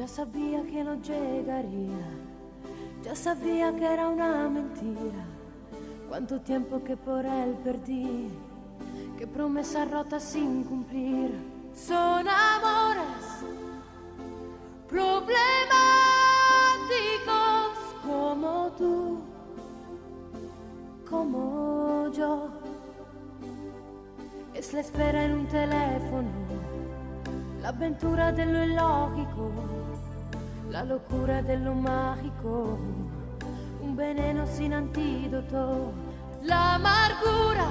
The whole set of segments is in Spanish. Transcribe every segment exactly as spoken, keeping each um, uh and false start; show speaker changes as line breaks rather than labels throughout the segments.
Ya sabía que no llegaría, ya sabía que era una mentira. Cuánto tiempo que por él perdí, qué promesas rotas sin cumplir. Son amores problemáticos como tú, como yo. Es la espera en un teléfono, la avventura de lo illogico, la locura de lo mágico, un veneno sin antídoto, la amargura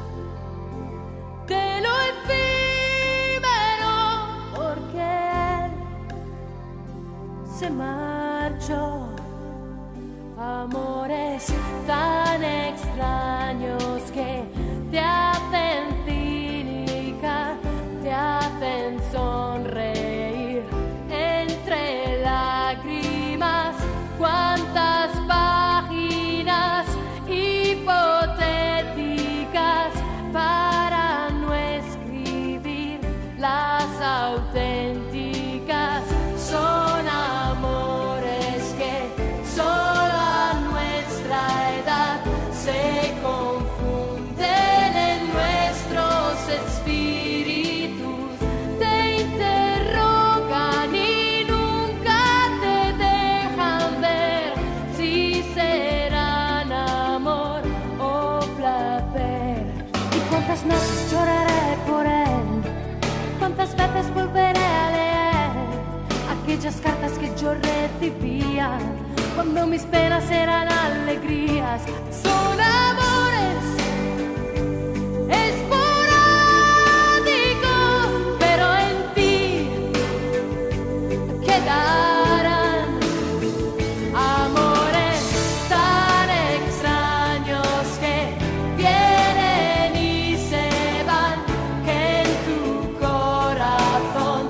de lo efímero, porque él se marchó. Amores tan extraños que te hacen cínica, te hacen sonreír entre lágrimas. Cuántas páginas hipotéticas para no escribir las auténticas. Son amores que solo a nuestra edad se confunden en nuestros espíritus, te interrogan y nunca te dejan ver si serán amor o placer. Y cuántas noches lloraré por él, cuántas veces volveré a leer aquellas cartas que yo recibía cuando mis penas eran alegrías. Son amores esporádicos, pero en ti quedarán amores tan extraños que vienen y se van, que en tu corazón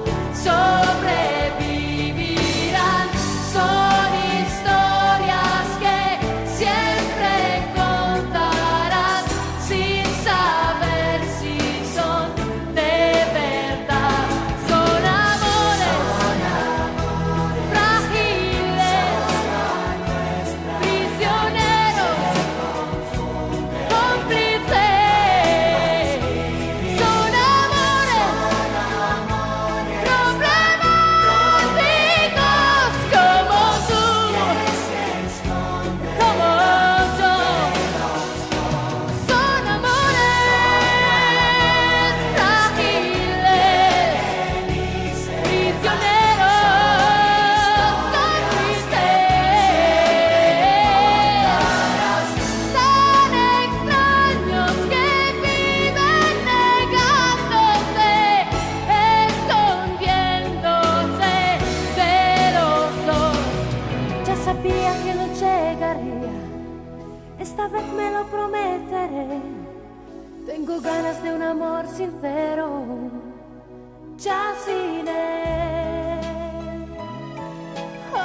sobrevivirán. Son historias que siempre contarás sin saber si son de verdad. Son amores frágiles, prisioneros, cómplices. Son amores problemáticos como tú, como yo. Son amores frágiles, prisioneros, cómplices, tan extraños que viven negándose, escondiéndose de los dos. Ya sabía que no llegaría, esta vez me lo prometeré. Tengo ganas de un amor sincero, ya sin él. Oh.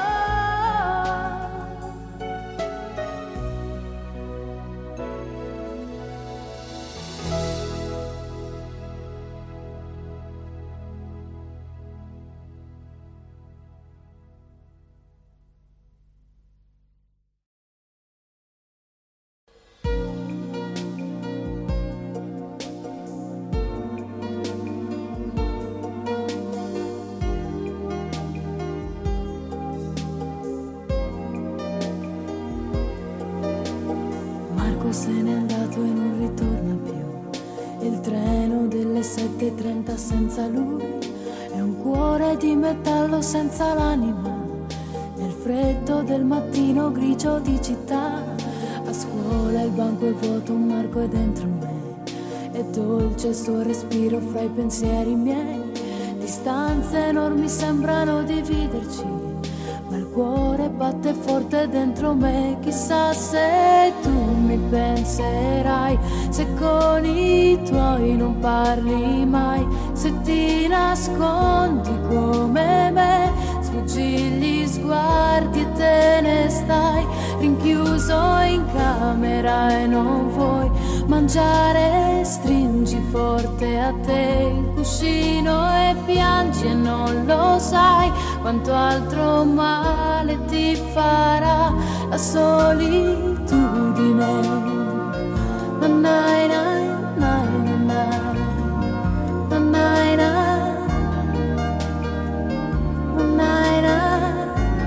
Marco se n'è andato e non ritorna più. Il treno delle sette e trenta senza lui è un cuore di metallo senza l'anima. Nel freddo del mattino grigio di città, a scuola il banco è vuoto, un Marco è dentro me. È dolce il suo respiro fra i pensieri miei. Distanze enormi sembrano dividerci, ma il cuore batte forte dentro me. Chissà se tu mi penserai, se con i tuoi non parli mai, se ti nascondi come me, sfuggi gli sguardi e te ne stai rinchiuso in camera e non vuoi mangiare, stringere stringi forte a te il cuscino e piangi e non lo sai quanto altro male ti farà la solitudine. Nanai, nai, nai, nanai, nanai, nanai, nanai.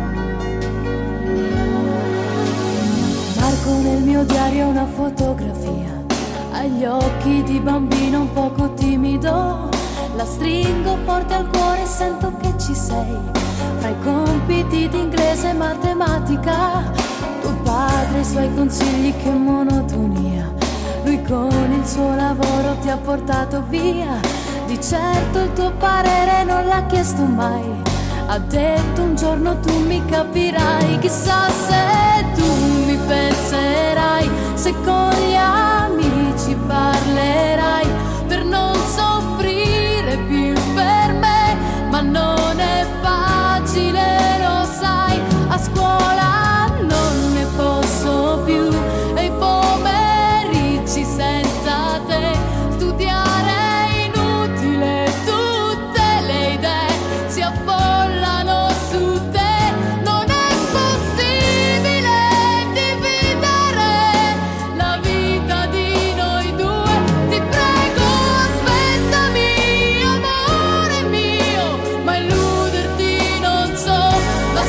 Marco nel mio diario una fotografia, agli occhi di bambino un poco timido. La stringo forte al cuore e sento che ci sei. Fra i compiti di inglese e matematica, tuo padre e i suoi consigli, che monotonia. Lui con il suo lavoro ti ha portato via. Di certo il tuo parere non l'ha chiesto mai. Ha detto un giorno tu mi capirai. Chissà se tu mi penserai, se con gli amici parlerai, per non soffrire più per me. Ma non è facile, lo sai, a scuola non ne posso più. E i pomeriggi senza te, studiare è inutile, tutte le idee si affollano su te. Non è possibile dividere la vita di noi due. Ti prego aspettami, amore mio, ma illuderti non so. La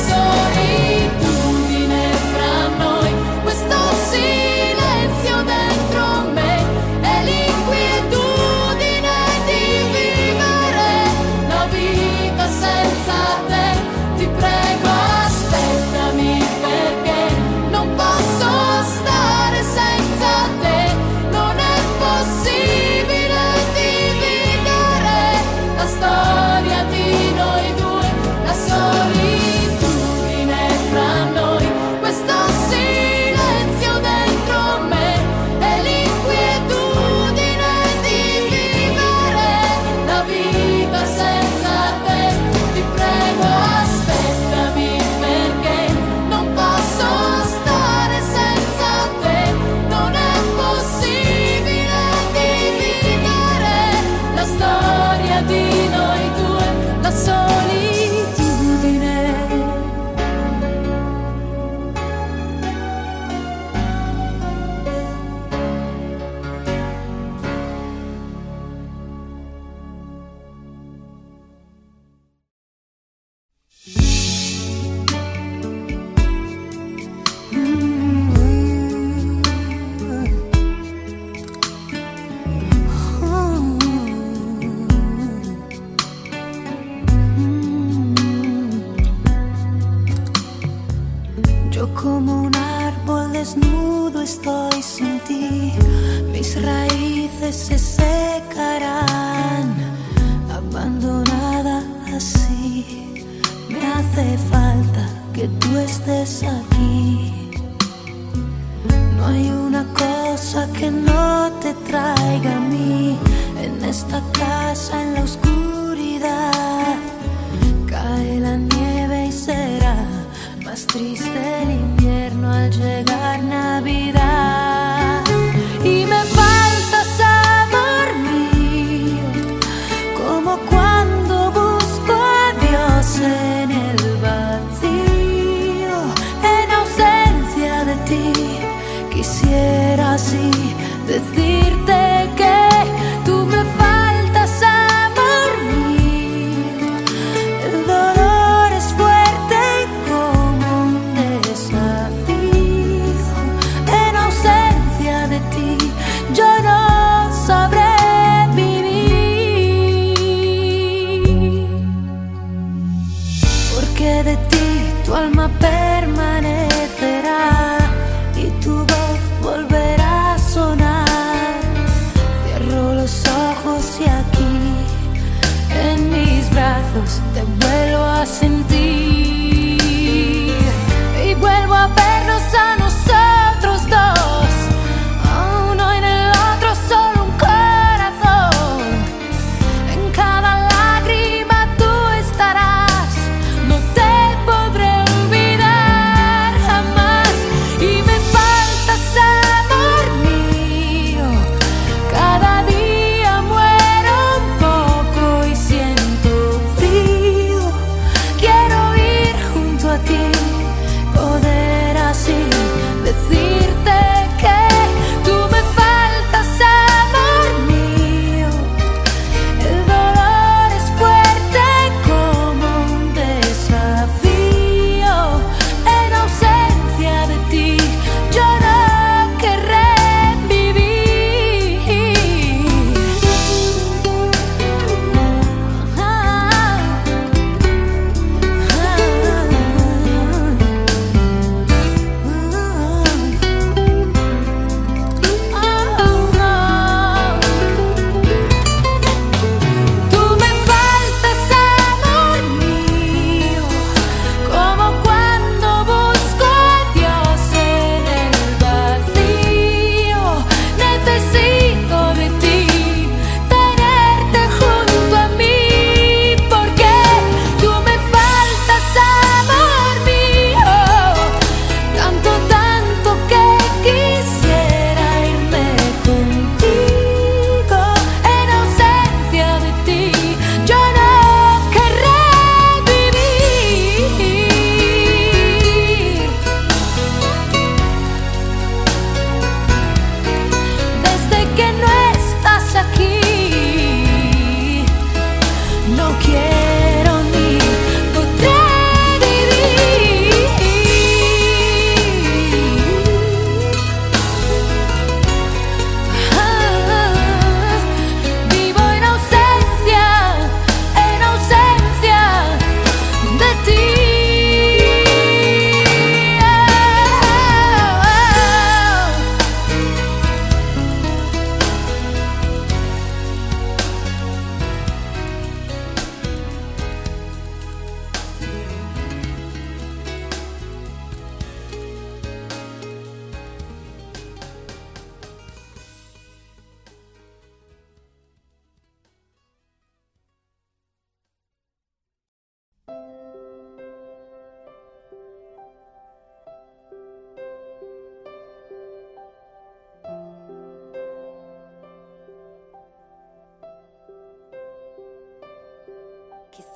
solitudine fra noi, questo silenzio dentro me, e l'inquietudine di vivere la vita senza te. Ti prego aspettami, perché non posso stare senza te. Non è possibile dividere la storia di noi due. La solitudine fra noi, questo silenzio dentro me, e l'inquietudine di vivere la vita senza te. Ti prego aspettami, perché non posso stare senza te. Non è possibile dividere la storia di noi due. La solitudine. Yo como un árbol desnudo estoy sin ti, mis raíces se secarán, abandonada así. Me hace falta que tú estés aquí. No hay una cosa que no te traiga a mí. En esta casa, en la oscuridad, cae la nieve y será más triste el invierno al llegar Navidad. Y me faltas, amor mío, como cuando busco a Dios en el vacío. En ausencia de ti, quisiera así decirte que tú me faltas, amor mío. El dolor es fuerte como un desafío. En ausencia de ti, yo no sabré vivir. Porque de ti tu alma permanecerá y tu voz volverá a sonar.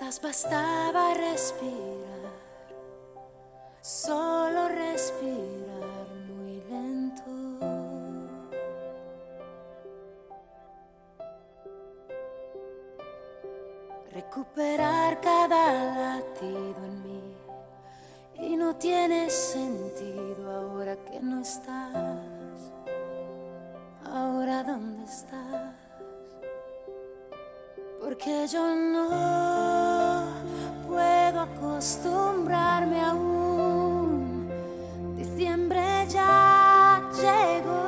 Quizás bastaba respirar, solo respirar muy lento. Recuperar cada latido en mí. Y no tiene sentido ahora que no estás. Ahora ¿dónde estás? Porque yo no puedo acostumbrarme aún. Diciembre ya llegó.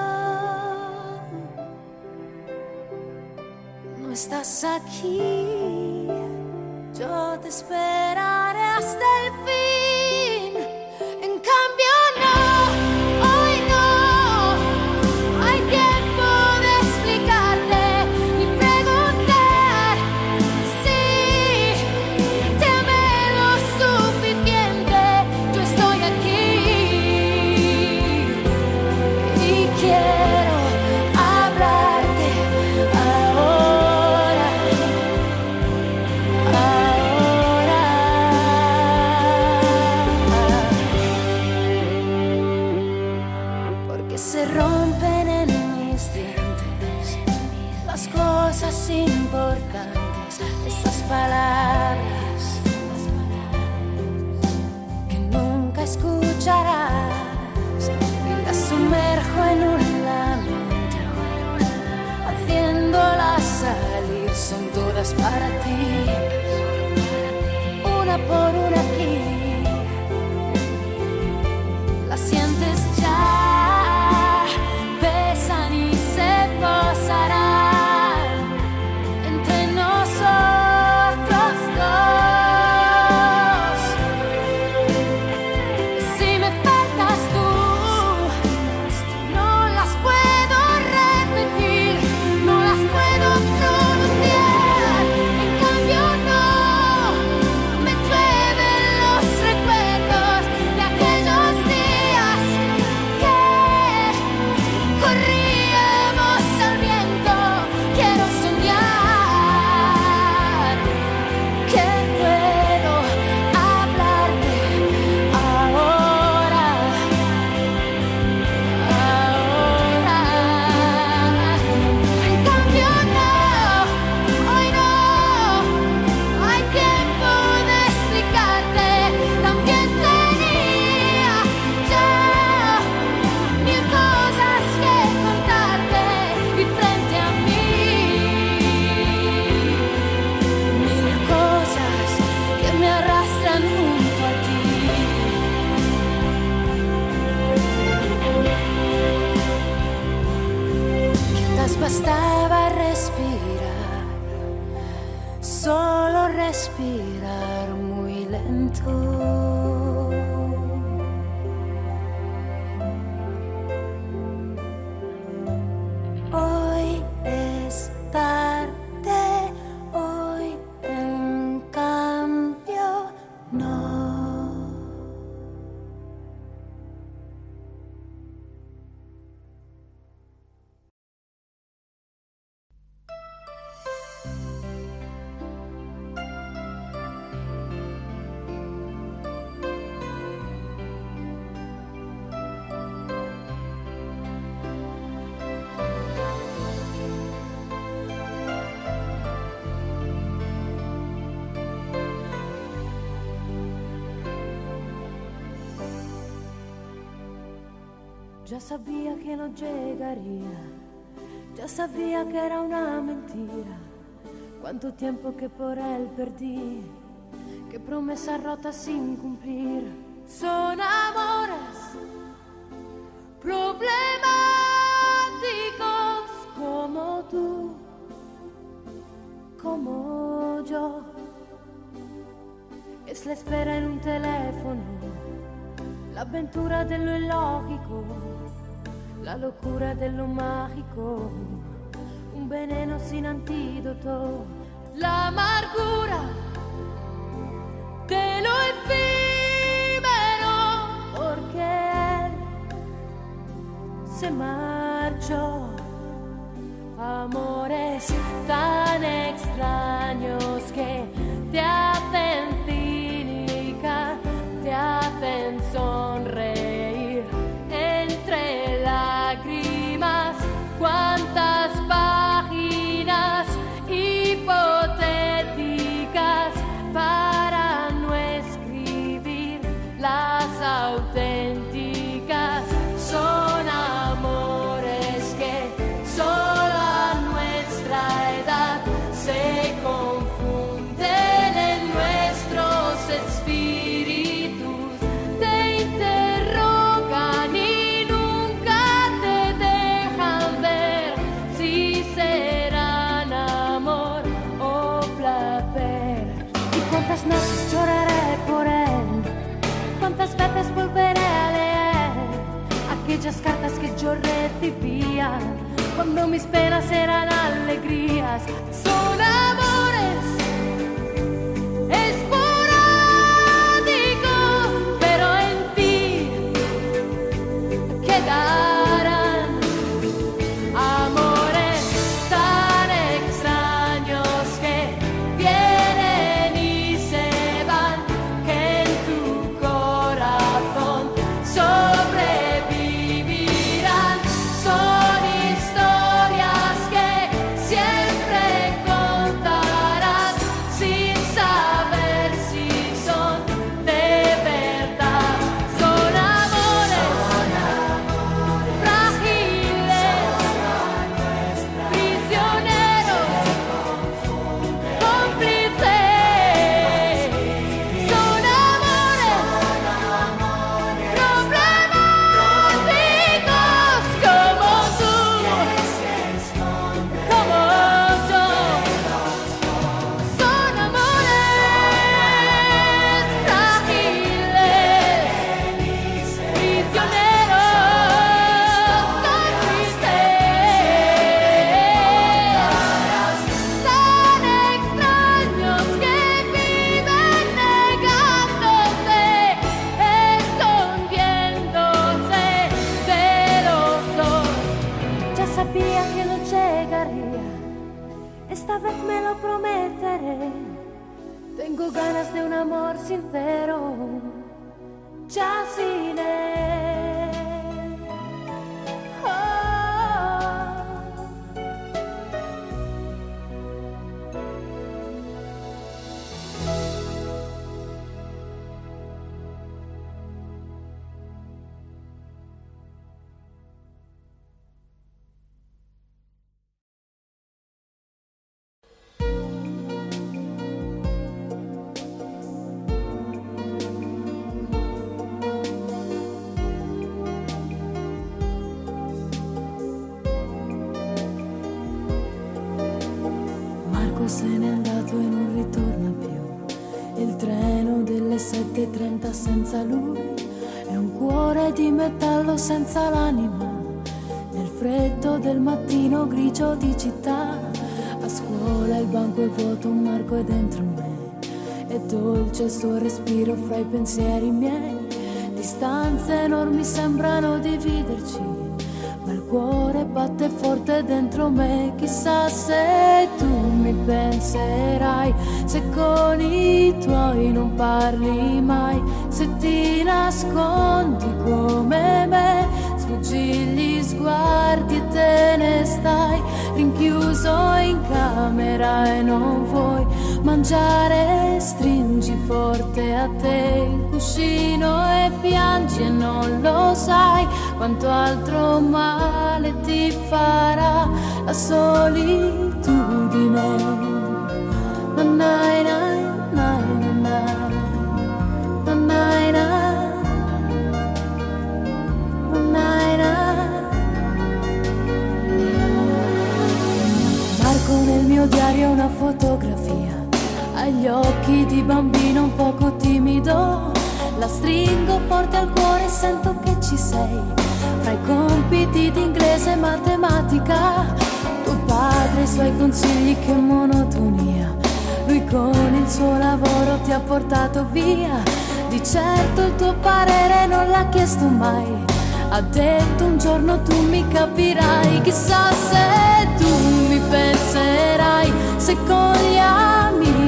No estás aquí, yo te esperaré hasta el fin. En cambio no, hoy no hay tiempo de explicarte ni preguntar si te amé lo suficiente. Yo estoy aquí y quiero hablarte ahora, ahora. Porque se rompen en mis dientes las cosas importantes, esas palabras que nunca escucharás. Y las sumerjo en un lamento, haciéndolas salir, son todas para ti, una por una aquí. Las sientes ya, pesan y se posarán entre nosotros dos. Si me faltas tú, no las puedo repetir, no las puedo pronunciar. En cambio no, me llueven los recuerdos de aquellos días que corríamos al viento. Quiero soñar que puedo hablarte ahora, ahora. En cambio no, hoy no hay tiempo de explicarte. También tenía ya mil cosas que contarte y frente a mí mil cosas que me arrastran junto a ti. Quizás bastaba respirar, solo respirar muy lento. Hoy es tarde, hoy en cambio no. Ya sabía que no llegaría, ya sabía que era una mentira. Cuánto tiempo que por él perdí, qué promesas rotas sin cumplir. Son amores problemáticos como tú, como yo. Es la espera en un teléfono, la avventura de lo illogico, la locura de lo mágico, un veneno sin antídoto, la amargura de lo efímero, porque él se marchó. Amores tan extraños que te hacen cínica, te hacen sonreír entre lágrimas. Cuántas páginas hipotéticas para no escribir las auténticas. Son amores que solo a nuestra edad se confunden en nuestros espíritus. Te interrogan y nunca te dejan ver si serán amor o placer. ¿Y cuántas noches lloraré por él? ¿Cuántas veces volveré a leer aquellas cartas que yo recibía cuando mis penas eran alegrías? Son amores esporádicos, pero en ti quedarán amores tan extraños que vienen y se van, que en tu corazón sobrevivirán. Son historias que siempre contarás sin saber si son de verdad. Son amores frágiles, prisioneros, cómplices. Son amores problemáticos como tú, como yo. Son amores frágiles, prisioneros, cómplices, tan extraños que viven negándose, escondiéndose de los dos. Ya sabía que no llegaría, esta vez me lo prometeré. Tengo ganas de un amor sincero, ya sin él. Oh. Marco se n'è andato e non ritorna più. Il treno delle sette e trenta senza lui è un cuore di metallo senza l'anima. Nel freddo del mattino grigio di città, a scuola il banco è vuoto, Marco è dentro me. È dolce il suo respiro fra i pensieri miei. Distanze enormi sembrano dividerci, ma il cuore batte forte dentro me. Chissà se tu mi penserai, se con i tuoi non parli mai, se ti nascondi come me, sfuggi gli sguardi e te ne stai rinchiuso in camera e non vuoi mangiare. Stringi forte a te il cuscino e piangi e non lo sai quanto altro male ti farà la solitudine. Nanai, nai, nai, nanai, nanai, nanai, nanai. Marco nel mio diario una fotografia, agli occhi di bambino un poco timido. La stringo forte al cuore e sento che ci sei. Fra i compiti di inglese e matematica, tuo padre e i suoi consigli, che monotonia. Lui con il suo lavoro ti ha portato via. Di certo il tuo parere non l'ha chiesto mai. Ha detto un giorno tu mi capirai. Chissà se tu mi penserai, se con gli amici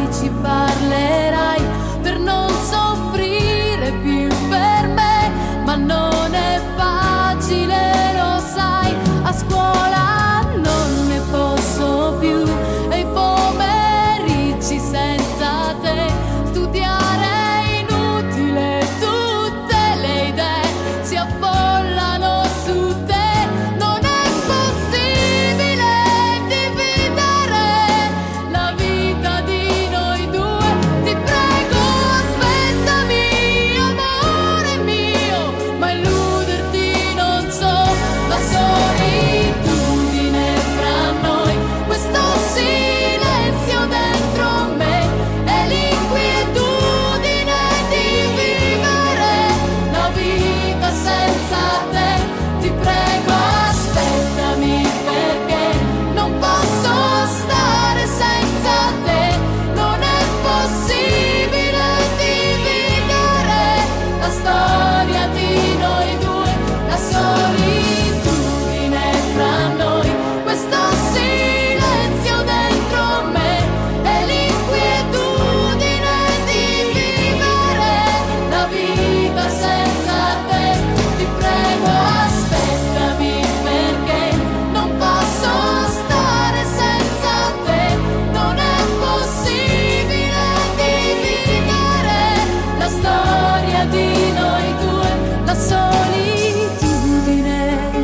parlerai per non soffrire più per me, ma non è facile, lo sai, a scuola non ne posso più e i pomeriggi senza te studiare è inutile, tutte le idee si affollano su te. Non è possibile dividere la vita di noi due, ti prego aspettami amore mio, ma illuderti non so, la solitudine fra noi, questo silenzio dentro me e l'inquietudine di vivere la vita senza te, ti prego aspettami perché non posso stare senza te, non è possibile dividere la storia di noi due, la solitudine fra noi, questo silenzio dentro me e l'inquietudine di vivere la vita senza te, ti prego aspettami perché non posso stare senza te, non è possibile dividere la storia di noi due, la solitudine.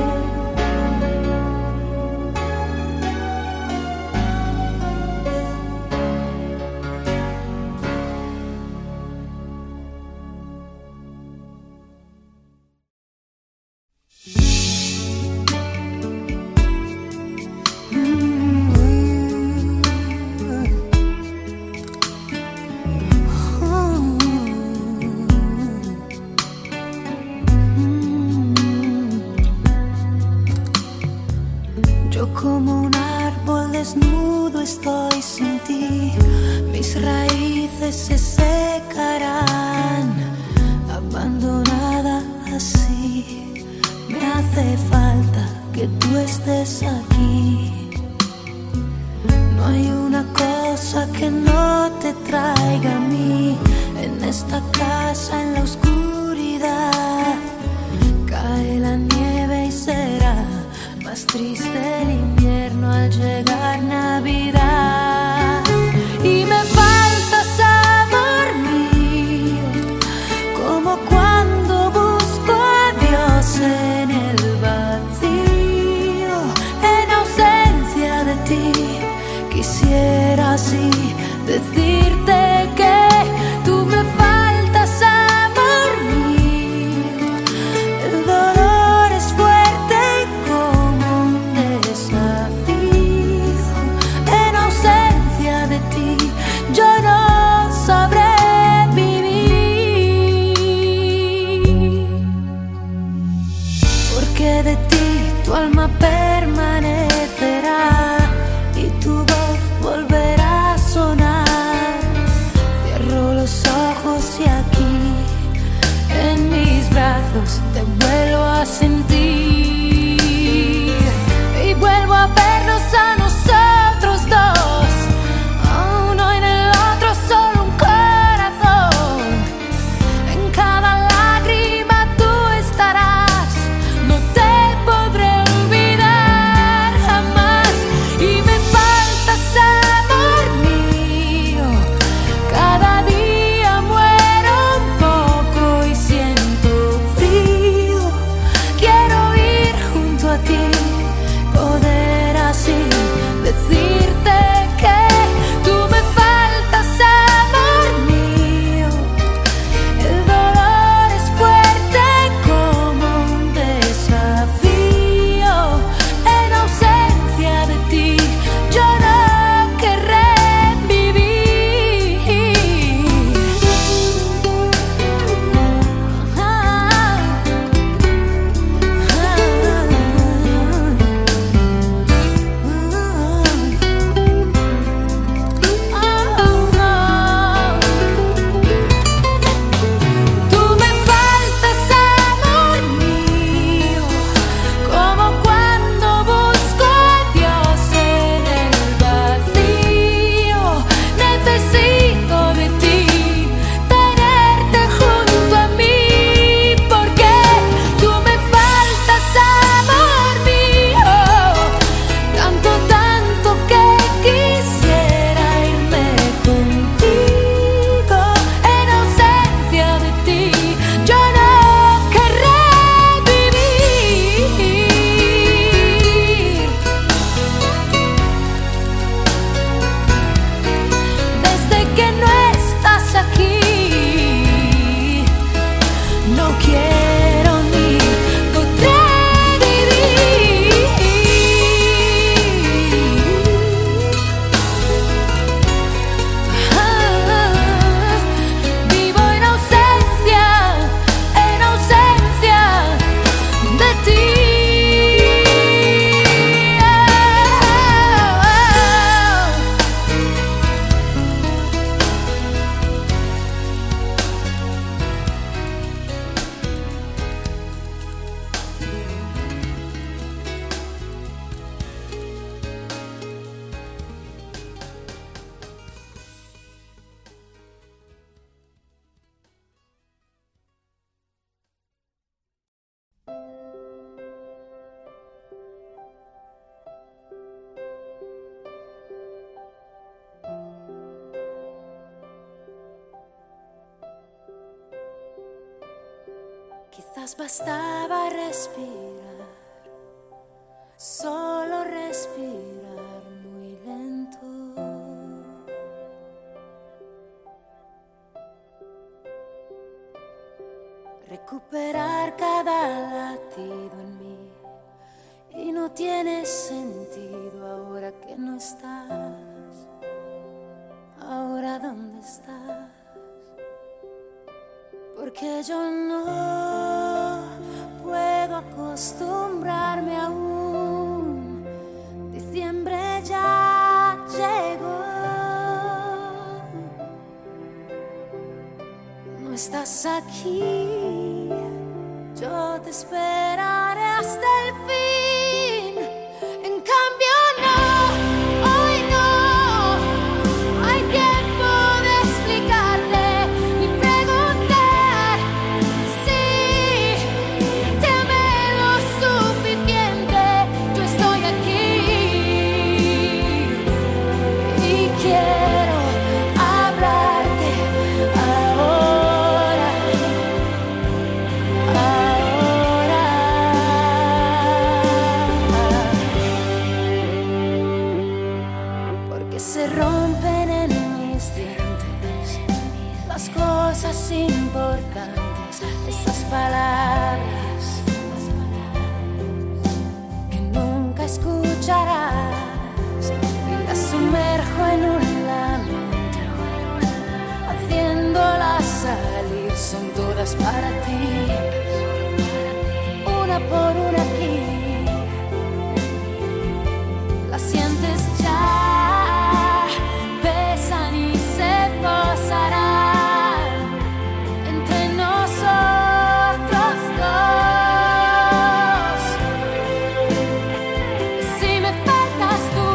Yo como un árbol desnudo estoy sin ti, mis raíces se secarán, abandonada así. Me hace falta que tú estés aquí. No hay una cosa que no te traiga a mí. En esta casa, en la oscuridad, cae la nieve y será más triste el invierno al llegar Navidad. Y me faltas, amor mío, como cuando busco a Dios en el vacío. En ausencia de ti, quisiera así decirte que tú me faltas, amor mío. El dolor es fuerte como un desafío. En ausencia de ti, yo no sabré vivir. Porque de ti tu alma permanecerá y tu voz volverá a sonar. Cierro los ojos y aquí en mis brazos te vuelvo a sentir y vuelvo a vernos a nosotros dos, a uno en el otro solo un corazón. En cada lágrima tú estarás, no te podré olvidar jamás. Y me faltas, amor mío, cada día muero un poco y siento frío. Quiero Quizás bastaba respirar, solo respirar muy lento. Recuperar cada latido en mí. Y no tiene sentido ahora que no estás. Ahora ¿dónde estás? Porque yo no puedo acostumbrarme aún. Diciembre ya llegó. No estás aquí, yo te esperaré hasta el fin. En cambio no, hoy no hay tiempo de explicarte ni preguntar si te amé lo suficiente. Yo estoy aquí y quiero hablarte ahora, ahora. Porque se rompen en mis dientes las cosas importantes, esas palabras que nunca escucharás. Y las sumerjo en un lamento, haciéndolas salir, son todas para ti, una por una aquí. Las sientes ya, pesan y se posarán entre nosotros dos. Y si me faltas tú,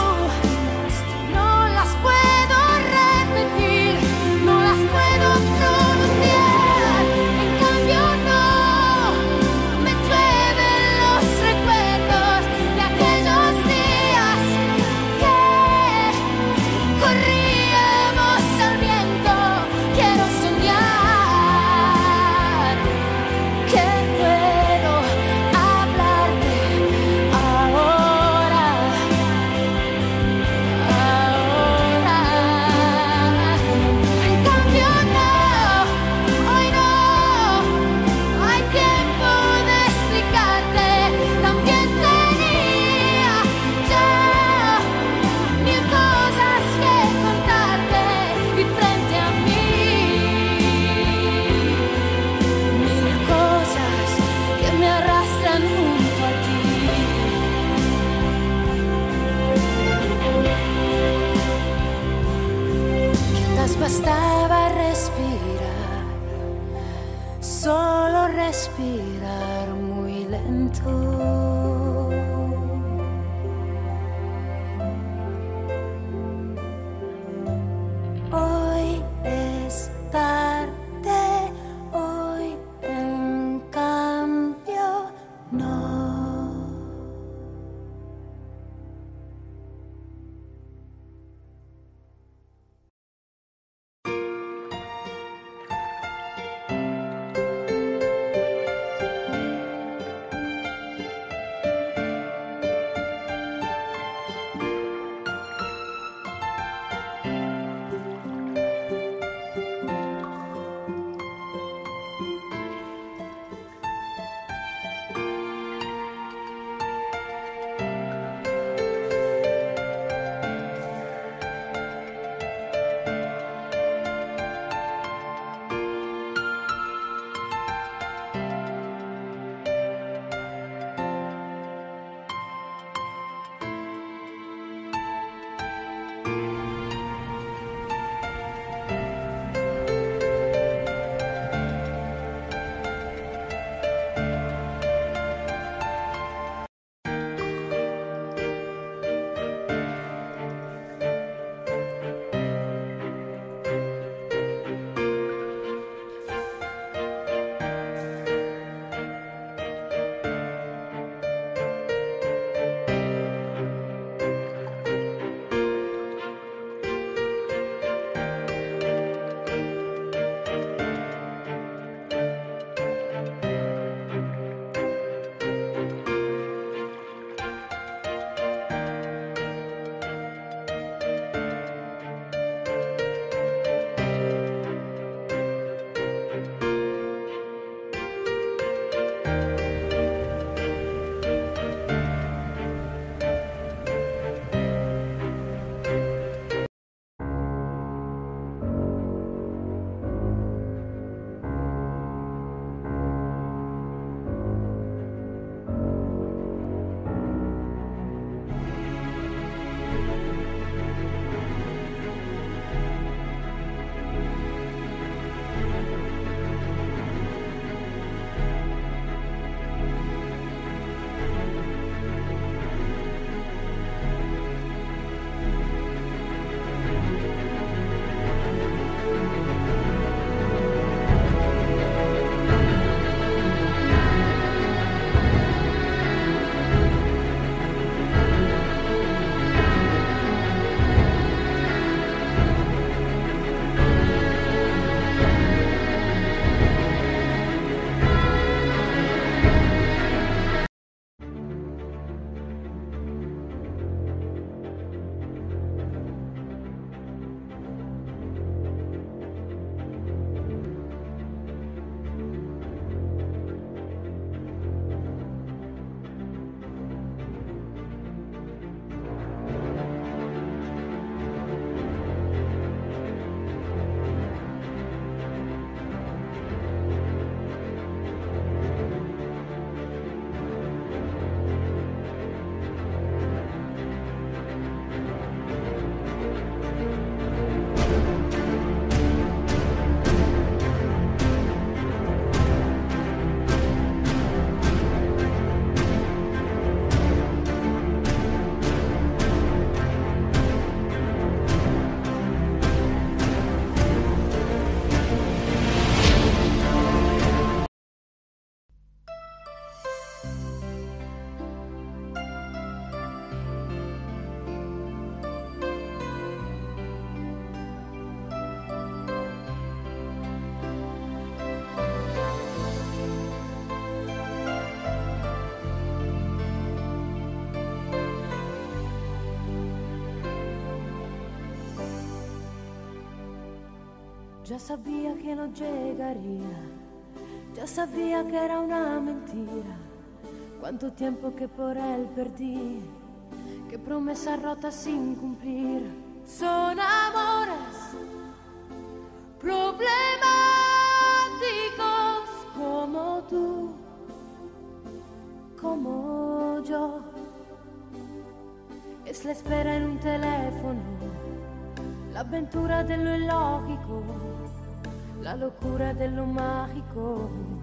no las puedo repetir, no las puedo pronunciar. En cambio no, me llueven los recuerdos de aquellos días que corríamos al viento. Quiero soñar que puedo hablarte ahora, ahora. En cambio no, hoy no hay tiempo de explicarte. También tenía ya mil cosas que contarte y frente a mí mil cosas que me arrastran junto a ti. Quizás bastaba respirar, solo respirar muy lento. Hoy es tarde, hoy en cambio no. Ya sabía que no llegaría, ya sabía que era una mentira. Cuánto tiempo que por él perdí, qué promesas rotas sin cumplir. Son amores problemáticos como tú, como yo. Es la espera en un teléfono, l'avventura dello illogico, la locura dello magico.